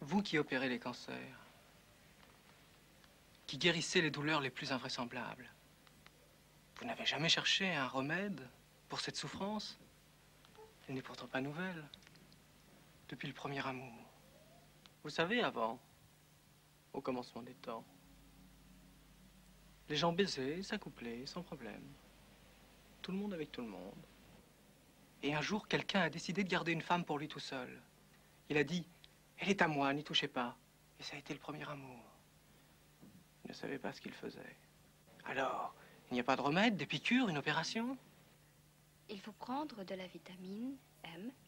Vous qui opérez les cancers, qui guérissez les douleurs les plus invraisemblables, vous n'avez jamais cherché un remède pour cette souffrance? Elle n'est pourtant pas nouvelle. Depuis le premier amour. Vous savez, avant, au commencement des temps, les gens baisaient, s'accouplaient, sans problème. Tout le monde avec tout le monde. Et un jour, quelqu'un a décidé de garder une femme pour lui tout seul. Il a dit, elle est à moi, n'y touchez pas. Et ça a été le premier amour. Il ne savait pas ce qu'il faisait. Alors, il n'y a pas de remède, des piqûres, une opération? Il faut prendre de la vitamine M